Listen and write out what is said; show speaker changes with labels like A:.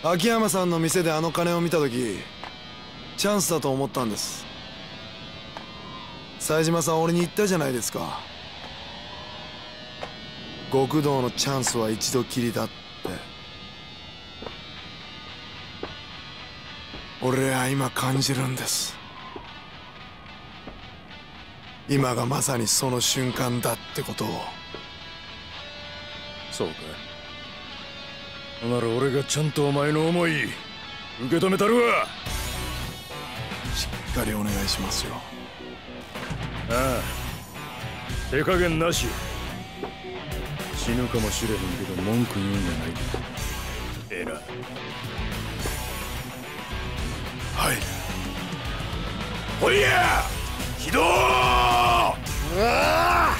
A: 秋山さんの店であの金を見た時チャンスだと思ったんです。冴島さん俺に言ったじゃないですか。極道のチャンスは一度きりだって。俺は今感じるんです。今がまさにその瞬間だってことを。
B: そうか。なら俺がちゃんとお前の思い受け止めたるわ。
A: しっかりお願いしますよ。
B: ああ、手加減なし。死ぬかもしれへんけど文句言うんじゃない。ええな。
A: はい。
B: ほいや起動。うわ